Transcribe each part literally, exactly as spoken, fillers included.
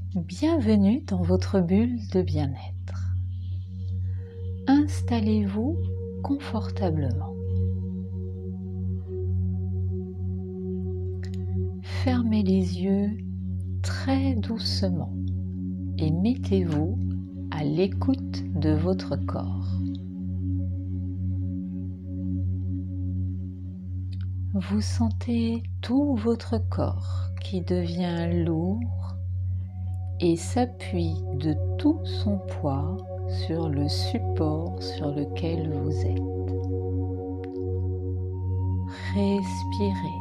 Bienvenue dans votre bulle de bien-être. Installez-vous confortablement. Fermez les yeux très doucement et mettez-vous à l'écoute de votre corps. Vous sentez tout votre corps qui devient lourd et s'appuie de tout son poids sur le support sur lequel vous êtes. Respirez,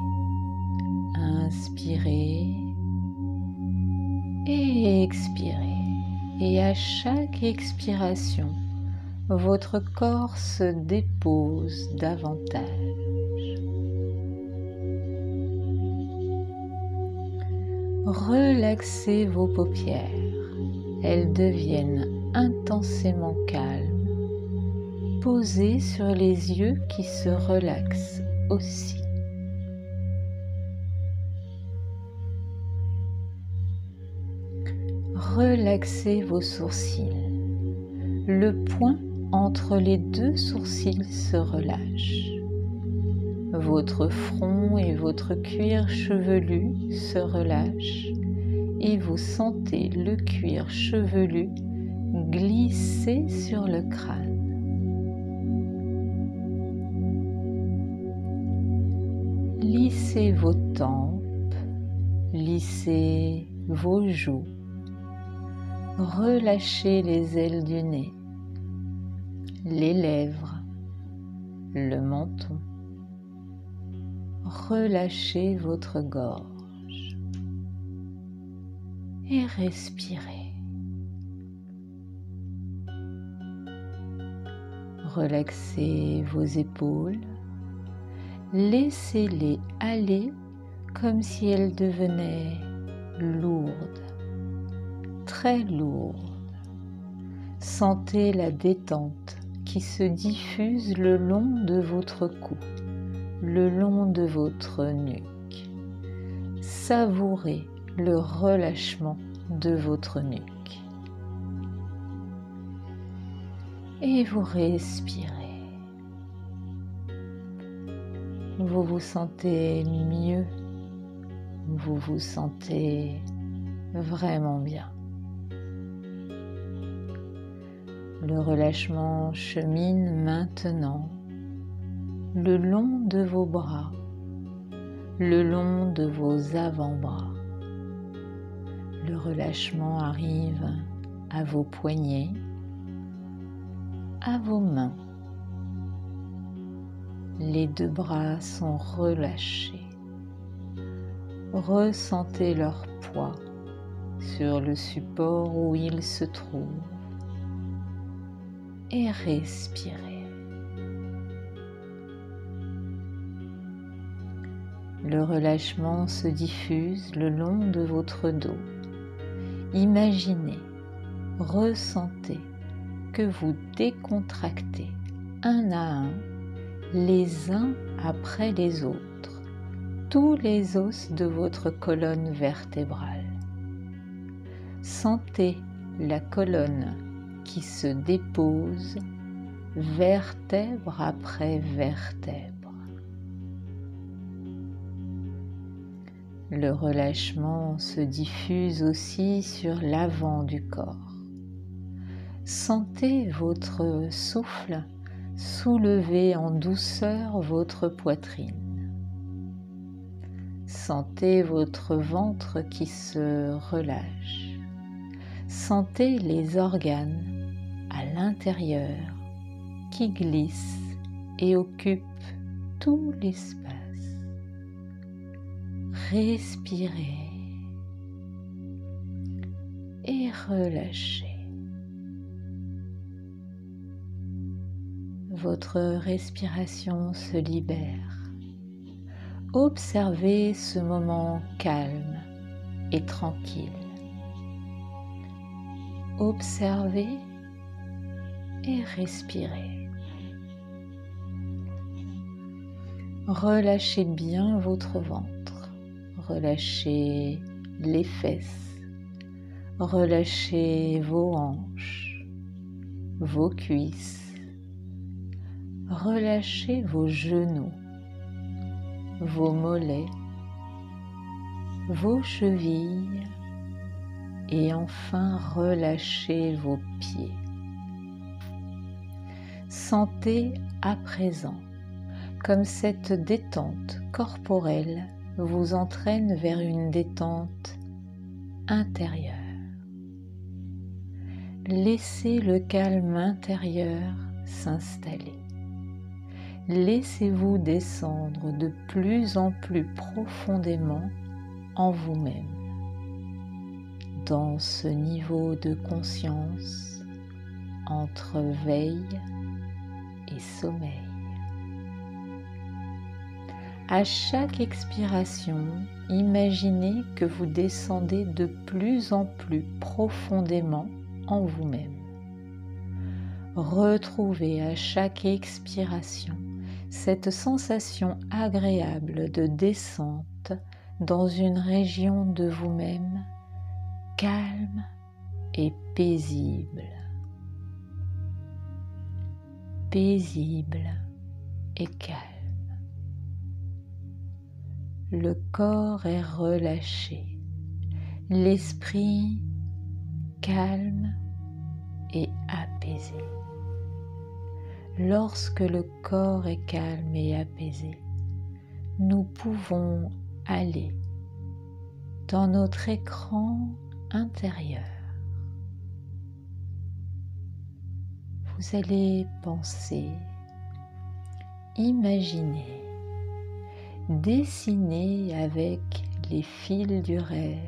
inspirez et expirez. Et à chaque expiration, votre corps se dépose davantage. Relaxez vos paupières, elles deviennent intensément calmes, posées sur les yeux qui se relaxent aussi. Relaxez vos sourcils, le point entre les deux sourcils se relâche. Votre front et votre cuir chevelu se relâchent et vous sentez le cuir chevelu glisser sur le crâne. Lissez vos tempes, lissez vos joues, relâchez les ailes du nez, les lèvres, le menton. Relâchez votre gorge et respirez. Relaxez vos épaules, laissez-les aller comme si elles devenaient lourdes, très lourdes. Sentez la détente qui se diffuse le long de votre cou, le long de votre nuque. Savourez le relâchement de votre nuque. Et vous respirez. Vous vous sentez mieux. Vous vous sentez vraiment bien. Le relâchement chemine maintenant le long de vos bras, le long de vos avant-bras. Le relâchement arrive à vos poignets, à vos mains. Les deux bras sont relâchés. Ressentez leur poids sur le support où ils se trouvent et respirez. Le relâchement se diffuse le long de votre dos. Imaginez, ressentez que vous décontractez un à un, les uns après les autres, tous les os de votre colonne vertébrale. Sentez la colonne qui se dépose, vertèbre après vertèbre. Le relâchement se diffuse aussi sur l'avant du corps. Sentez votre souffle soulever en douceur votre poitrine. Sentez votre ventre qui se relâche. Sentez les organes à l'intérieur qui glissent et occupent tout l'espace. Respirez et relâchez. Votre respiration se libère. Observez ce moment calme et tranquille. Observez et respirez. Relâchez bien votre ventre. Relâchez les fesses, Relâchez vos hanches, vos cuisses. Relâchez vos genoux, vos mollets, vos chevilles et enfin relâchez vos pieds. Sentez à présent comme cette détente corporelle vous entraîne vers une détente intérieure. Laissez le calme intérieur s'installer. Laissez-vous descendre de plus en plus profondément en vous-même, dans ce niveau de conscience entre veille et sommeil. À chaque expiration, imaginez que vous descendez de plus en plus profondément en vous-même. Retrouvez à chaque expiration cette sensation agréable de descente dans une région de vous-même calme et paisible. Paisible et calme. Le corps est relâché, l'esprit calme et apaisé. Lorsque le corps est calme et apaisé, nous pouvons aller dans notre écran intérieur. Vous allez penser, imaginer, dessiner avec les fils du rêve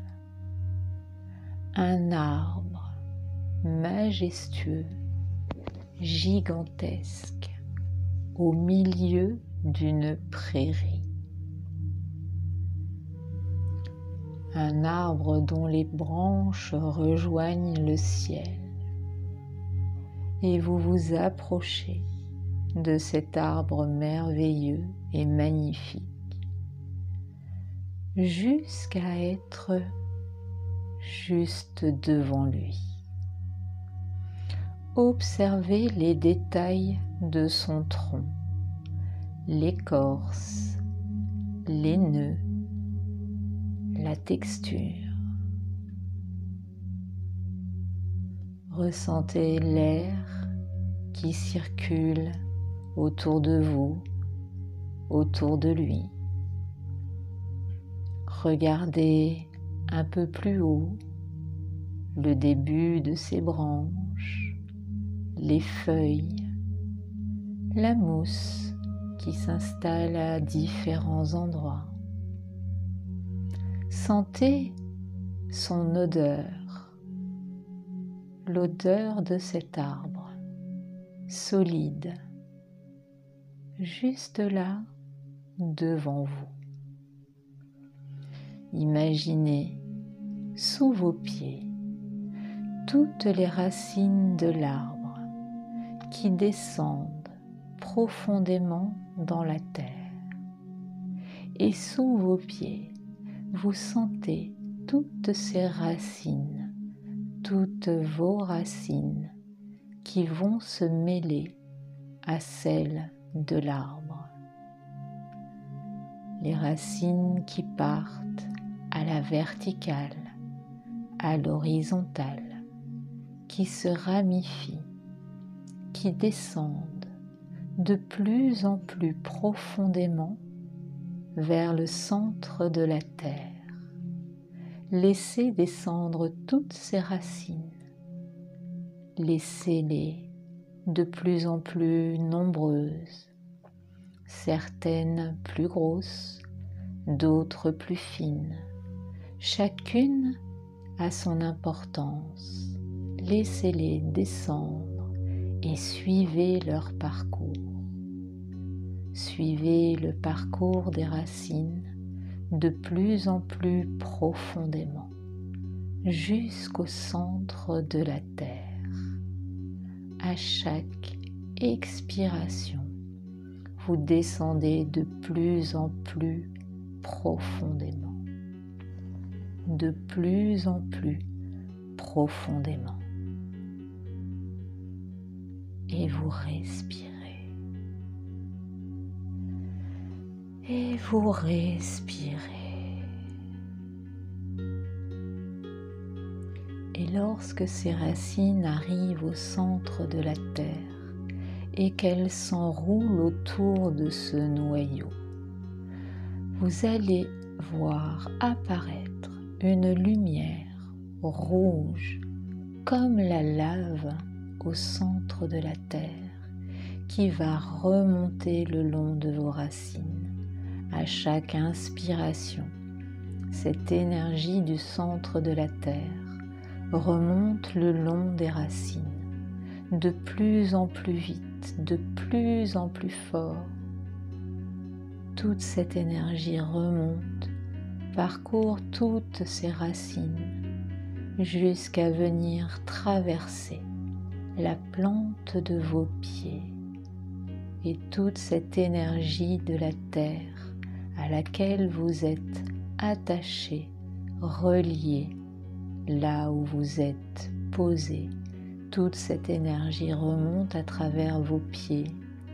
un arbre majestueux, gigantesque, au milieu d'une prairie. Un arbre dont les branches rejoignent le ciel. Et vous vous approchez de cet arbre merveilleux et magnifique jusqu'à être juste devant lui. Observez les détails de son tronc, l'écorce, les nœuds, la texture. Ressentez l'air qui circule autour de vous, autour de lui. Regardez un peu plus haut le début de ses branches, les feuilles, la mousse qui s'installe à différents endroits. Sentez son odeur, l'odeur de cet arbre, solide, juste là, devant vous. Imaginez sous vos pieds toutes les racines de l'arbre qui descendent profondément dans la terre. Et sous vos pieds, vous sentez toutes ces racines, toutes vos racines qui vont se mêler à celles de l'arbre. Les racines qui partent à la verticale, à l'horizontale, qui se ramifient, qui descendent de plus en plus profondément vers le centre de la terre. Laissez descendre toutes ces racines. Laissez-les de plus en plus nombreuses, certaines plus grosses, d'autres plus fines. Chacune a son importance. Laissez-les descendre et suivez leur parcours. Suivez le parcours des racines de plus en plus profondément jusqu'au centre de la terre. À chaque expiration, vous descendez de plus en plus profondément, de plus en plus profondément. Et vous respirez. Et vous respirez. Et lorsque ces racines arrivent au centre de la terre et qu'elles s'enroulent autour de ce noyau, vous allez voir apparaître une lumière rouge comme la lave au centre de la terre qui va remonter le long de vos racines. À chaque inspiration, cette énergie du centre de la terre remonte le long des racines, de plus en plus vite, de plus en plus fort. Toute cette énergie remonte, parcourt toutes ces racines, jusqu'à venir traverser la plante de vos pieds. Et toute cette énergie de la terre à laquelle vous êtes attaché, relié, là où vous êtes posé, toute cette énergie remonte à travers vos pieds,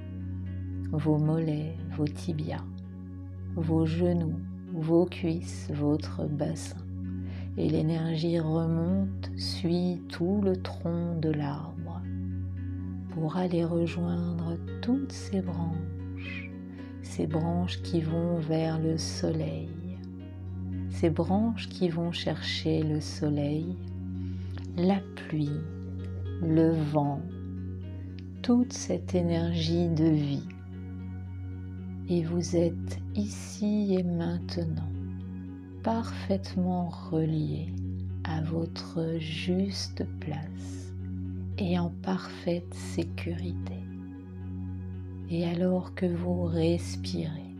vos mollets, vos tibias, vos genoux, vos cuisses, votre bassin. Et l'énergie remonte, suit tout le tronc de l'arbre pour aller rejoindre toutes ces branches, ces branches qui vont vers le soleil, ces branches qui vont chercher le soleil, la pluie, le vent, toute cette énergie de vie. Et vous êtes ici et maintenant parfaitement relié à votre juste place et en parfaite sécurité. Et alors que vous respirez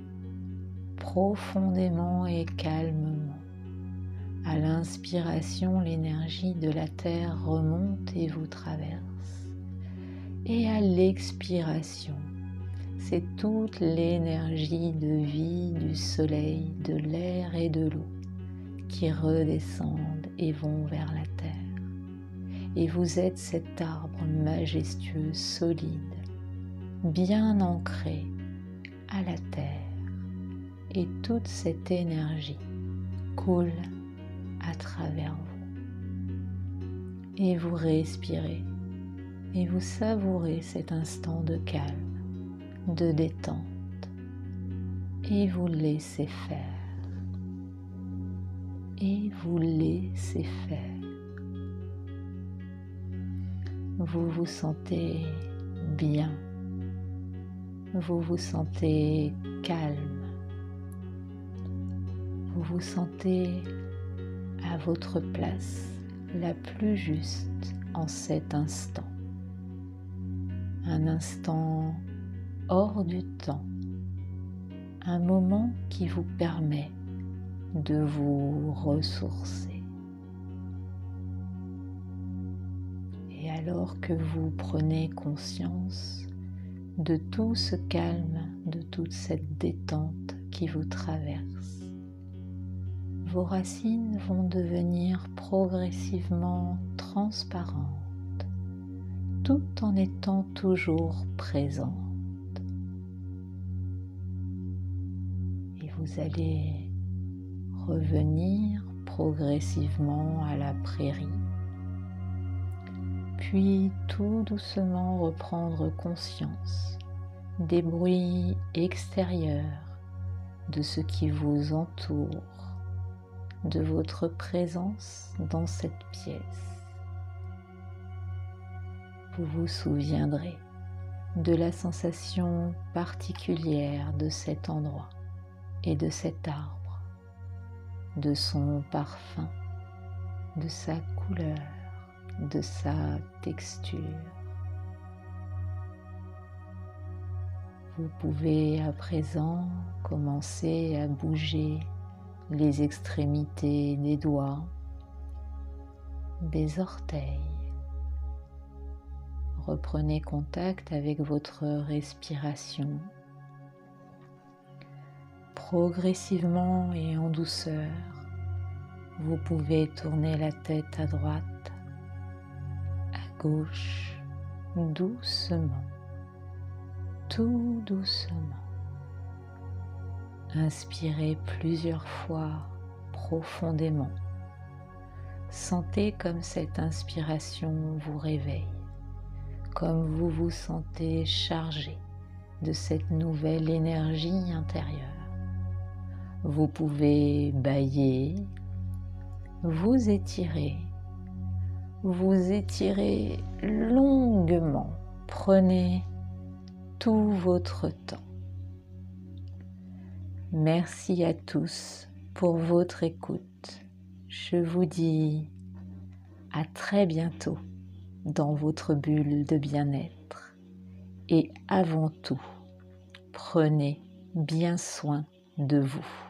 profondément et calmement, à l'inspiration, l'énergie de la terre remonte et vous traverse. Et à l'expiration, c'est toute l'énergie de vie du soleil, de l'air et de l'eau qui redescendent et vont vers la terre. Et vous êtes cet arbre majestueux, solide, bien ancré à la terre. Et toute cette énergie coule à travers vous. Et vous respirez et vous savourez cet instant de calme, de détente, et vous laissez faire, et vous laissez faire. Vous vous sentez bien, vous vous sentez calme, vous vous sentez à votre place la plus juste en cet instant, un instant hors du temps, un moment qui vous permet de vous ressourcer. Et alors que vous prenez conscience de tout ce calme, de toute cette détente qui vous traverse, vos racines vont devenir progressivement transparentes, tout en étant toujours présentes. Et vous allez revenir progressivement à la prairie, puis tout doucement reprendre conscience des bruits extérieurs, de ce qui vous entoure, de votre présence dans cette pièce. Vous vous souviendrez de la sensation particulière de cet endroit et de cet arbre, de son parfum, de sa couleur, de sa texture. Vous pouvez à présent commencer à bouger les extrémités des doigts, des orteils. Reprenez contact avec votre respiration. Progressivement et en douceur, vous pouvez tourner la tête à droite, gauche doucement, tout doucement. Inspirez plusieurs fois profondément. Sentez comme cette inspiration vous réveille, comme vous vous sentez chargé de cette nouvelle énergie intérieure. Vous pouvez bâiller, vous étirer, vous étirez longuement. Prenez tout votre temps. Merci à tous pour votre écoute. Je vous dis à très bientôt dans votre bulle de bien-être. Et avant tout, prenez bien soin de vous.